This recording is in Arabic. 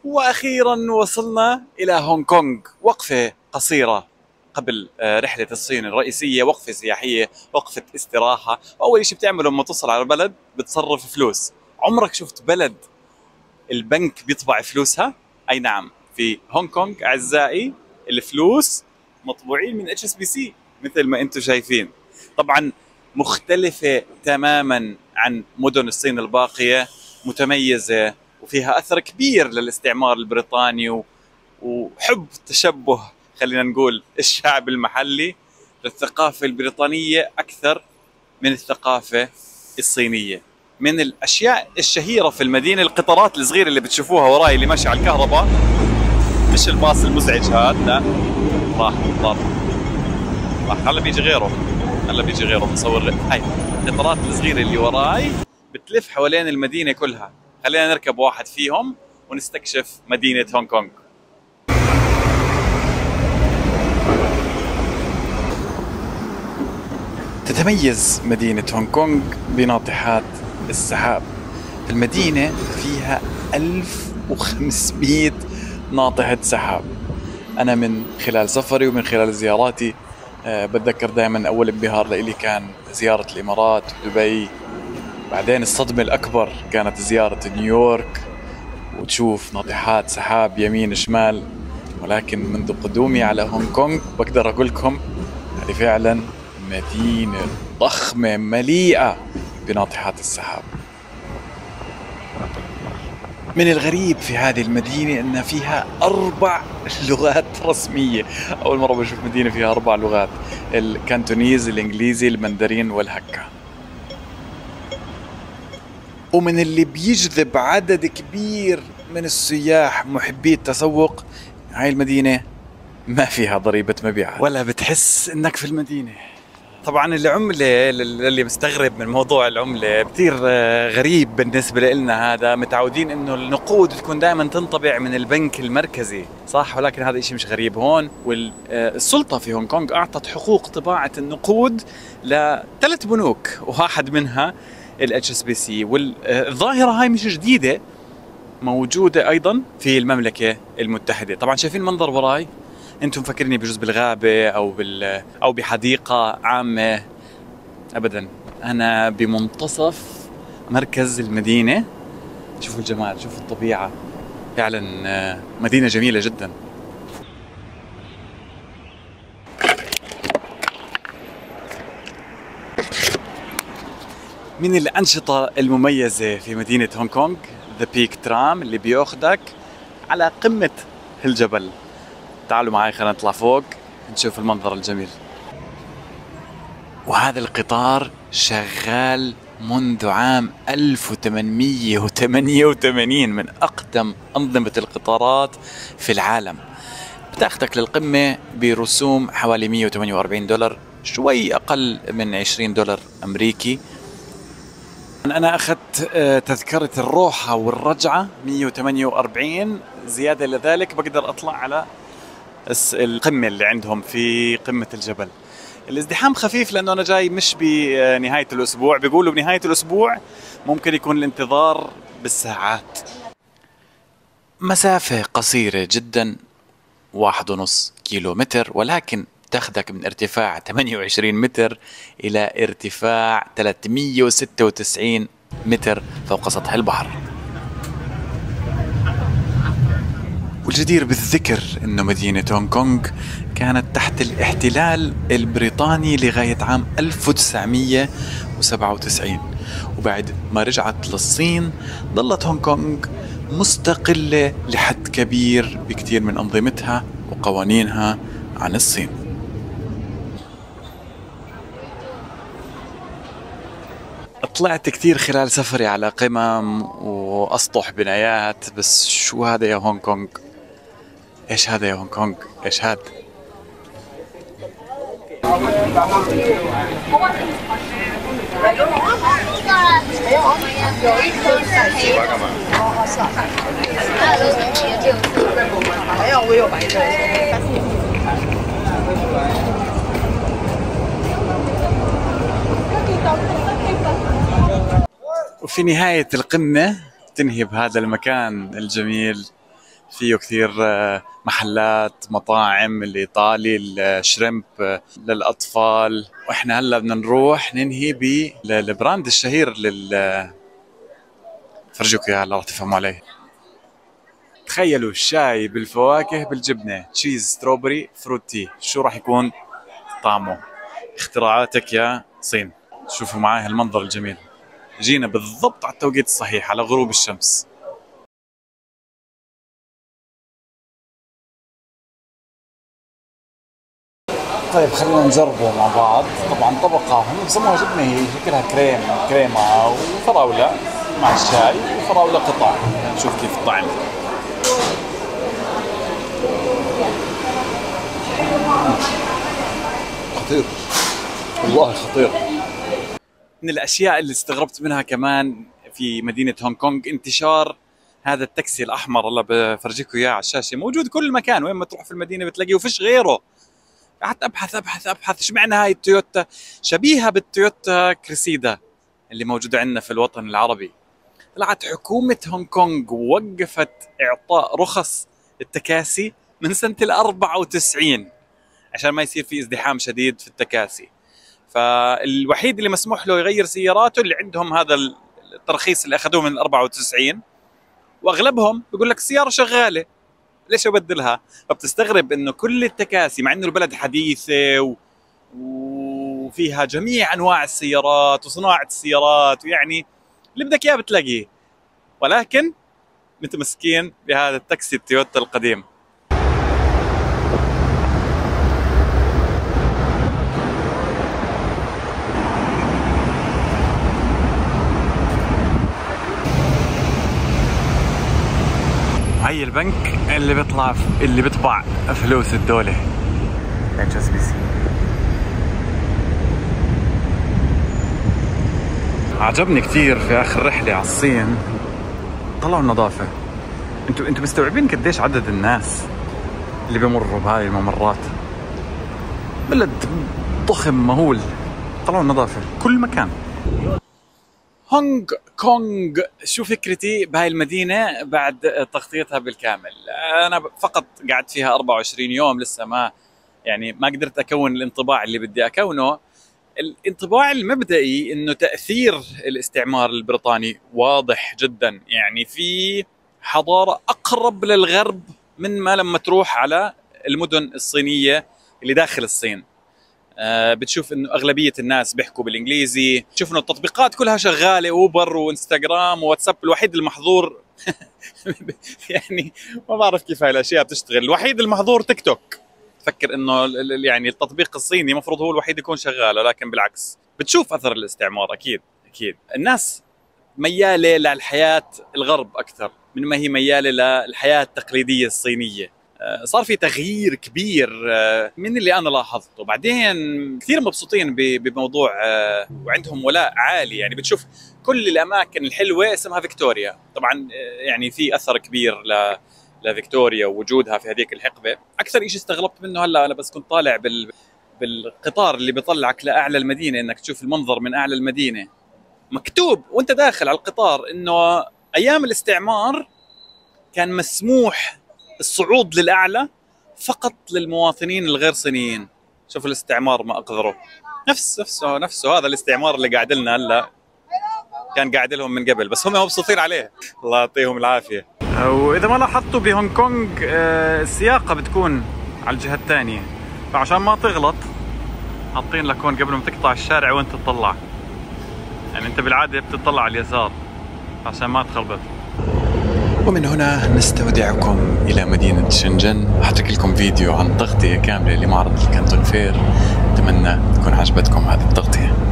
واخيرا وصلنا الى هونغ كونغ. وقفه قصيره قبل رحله الصين الرئيسيه، وقفه سياحيه، وقفه استراحه. واول شيء بتعمله لما توصل على بلد بتصرف فلوس. عمرك شفت بلد البنك بيطبع فلوسها؟ اي نعم، في هونغ كونغ اعزائي الفلوس مطبوعين من اتش اس بي سي مثل ما انتم شايفين. طبعا مختلفه تماما عن مدن الصين الباقيه، متميزه وفيها اثر كبير للاستعمار البريطاني وحب تشبه، خلينا نقول، الشعب المحلي للثقافه البريطانيه اكثر من الثقافه الصينيه. من الاشياء الشهيره في المدينه القطارات الصغيره اللي بتشوفوها وراي اللي ماشيه على الكهرباء، مش الباص المزعج هذا، لا، راح ضل، هلا بيجي غيره، هلا بيجي غيره بنصور هاي القطارات الصغيره اللي وراي بتلف حوالين المدينه كلها. خلينا نركب واحد فيهم ونستكشف مدينه هونغ كونغ. تتميز مدينة هونغ كونغ بناطحات السحاب. المدينة فيها 1500 ناطحة سحاب. أنا من خلال سفري ومن خلال زياراتي بتذكر دائما أول انبهار لإلي كان زيارة الإمارات ودبي، بعدين الصدمة الأكبر كانت زيارة نيويورك وتشوف ناطحات سحاب يمين شمال. ولكن منذ قدومي على هونغ كونغ بقدر أقول لكم هذه فعلا مدينة ضخمة مليئة بناطحات السحاب. من الغريب في هذه المدينة أن فيها 4 لغات رسمية. أول مرة بشوف مدينة فيها 4 لغات: الكانتونيز، الإنجليزي، المندرين، والهكا. ومن اللي بيجذب عدد كبير من السياح محبي التسوق، هاي المدينة ما فيها ضريبة مبيعات ولا بتحس انك في المدينة. طبعا العملة، اللي مستغرب من موضوع العملة كثير غريب بالنسبة لنا. هذا متعودين انه النقود تكون دائما تنطبع من البنك المركزي، صح؟ ولكن هذا الشيء مش غريب هون. والسلطة في هونغ كونغ اعطت حقوق طباعة النقود ل3 بنوك، وواحد منها الاتش اس بي سي. والظاهرة هاي مش جديدة، موجودة ايضا في المملكة المتحدة. طبعا شايفين المنظر وراي؟ انتم مفكريني بجوز بالغابة او بحديقة عامة؟ ابدا، انا بمنتصف مركز المدينة. شوفوا الجمال، شوفوا الطبيعة، فعلا مدينة جميلة جدا. من الأنشطة المميزة في مدينة هونغ كونغ ذا بيك ترام، اللي بياخدك على قمة الجبل. تعالوا معي خلينا نطلع فوق نشوف المنظر الجميل. وهذا القطار شغال منذ عام 1888، من أقدم أنظمة القطارات في العالم. بتاخدك للقمة برسوم حوالي $148، شوي أقل من $20 أمريكي. أنا أخذت تذكرة الروحة والرجعة 148. زيادة لذلك بقدر أطلع على القمة اللي عندهم في قمة الجبل. الازدحام خفيف لأنه أنا جاي مش بنهاية الأسبوع. بيقولوا بنهاية الأسبوع ممكن يكون الانتظار بالساعات. مسافة قصيرة جدا، 1.5 كيلومتر، ولكن تاخدك من ارتفاع 28 متر إلى ارتفاع 396 متر فوق سطح البحر. والجدير بالذكر أنه مدينة هونغ كونغ كانت تحت الاحتلال البريطاني لغاية عام 1997، وبعد ما رجعت للصين ظلت هونغ كونغ مستقلة لحد كبير بكثير من أنظمتها وقوانينها عن الصين. طلعت كثير خلال سفري على قمم وأسطح بنايات، بس شو هذا يا هونغ كونغ؟ ايش هذا يا هونغ كونغ؟ ايش هذا؟ وفي نهاية القمة تنهي بهذا المكان الجميل فيه كثير محلات مطاعم الإيطالي الشريمب للأطفال. وإحنا هلا بدنا نروح ننهي بالبراند الشهير فرجوك إياه هلا رح تفهموا عليه. تخيلوا الشاي بالفواكه بالجبنة، تشيز ستروبري فروتي، شو راح يكون طعمه؟ اختراعاتك يا صين. شوفوا معي هالمنظر الجميل، جينا بالضبط على التوقيت الصحيح على غروب الشمس. طيب خلينا نجربه مع بعض. طبعا طبقة هم بسموها جبنة، هي شكلها كريمة وفراولة مع الشاي، وفراولة قطع. شوف كيف الطعم. خطير والله خطير. من الاشياء اللي استغربت منها كمان في مدينة هونغ كونغ انتشار هذا التاكسي الاحمر. هلا بفرجيكم اياه على الشاشة، موجود كل مكان، وين ما تروح في المدينة بتلاقيه وفيش غيره. قعدت ابحث ايش معنى هاي التويوتا، شبيهة بالتويوتا كريسيدا اللي موجودة عندنا في الوطن العربي. طلعت حكومة هونغ كونغ وقفت اعطاء رخص التكاسي من سنة 94 عشان ما يصير في ازدحام شديد في التكاسي. فالوحيد اللي مسموح له يغير سياراته اللي عندهم هذا الترخيص اللي اخذوه من 94، واغلبهم بيقول لك السيارة شغالة ليش ابدلها؟ فبتستغرب انه كل التكاسي مع انه البلد حديثة وفيها جميع انواع السيارات وصناعة السيارات، ويعني اللي بدك اياه بتلاقيه، ولكن متمسكين بهذا التاكسي التويوتا القديم. هي البنك اللي بيطبع فلوس الدولة، HSBC. عجبني كثير في اخر رحلة على الصين طلعوا النظافة. انتوا مستوعبين قديش عدد الناس اللي بيمروا بهاي الممرات؟ بلد ضخم مهول، طلعوا النظافة كل مكان. هونغ كونغ، شو فكرتي بهاي المدينة بعد تغطيتها بالكامل؟ أنا فقط قعدت فيها 24 يوم، لسه ما قدرت أكون الانطباع اللي بدي أكونه. الانطباع المبدئي إنه تأثير الاستعمار البريطاني واضح جدا، يعني في حضارة أقرب للغرب من ما لما تروح على المدن الصينية اللي داخل الصين. بتشوف انه اغلبيه الناس بيحكوا بالانجليزي، تشوف انه التطبيقات كلها شغاله، اوبر وانستغرام وواتساب. الوحيد المحظور يعني ما بعرف كيف هاي الاشياء بتشتغل. الوحيد المحظور تيك توك، فكر انه يعني التطبيق الصيني المفروض هو الوحيد يكون شغال، ولكن بالعكس بتشوف اثر الاستعمار. اكيد الناس مياله للحياه الغرب اكثر من ما هي مياله للحياه التقليديه الصينيه. صار في تغيير كبير من اللي انا لاحظته. بعدين كثير مبسوطين بموضوع وعندهم ولاء عالي، يعني بتشوف كل الاماكن الحلوه اسمها فيكتوريا. طبعا يعني في اثر كبير لفيكتوريا ووجودها في هذيك الحقبه. اكثر شيء استغربت منه هلا انا بس كنت طالع بالقطار اللي بيطلعك لاعلى المدينه، انك تشوف المنظر من اعلى المدينه، مكتوب وانت داخل على القطار انه ايام الاستعمار كان مسموح الصعود للأعلى فقط للمواطنين الغير صينيين. شوف الاستعمار ما أقدره. نفسه هذا الاستعمار اللي قاعد لنا هلا كان قاعد لهم من قبل، بس هم مبسوطين عليه، الله يعطيهم العافية. وإذا ما لاحظتوا بهونغ كونغ السياقة بتكون على الجهة الثانية، فعشان ما تغلط حاطين لك هون قبل ما تقطع الشارع وانت تطلع، يعني انت بالعادة بتطلع على اليسار عشان ما تخربط. ومن هنا نستودعكم إلى مدينة شنجن. حترك لكم فيديو عن تغطية كاملة لمعرض الكانتون فير، أتمنى تكون عجبتكم هذه التغطية.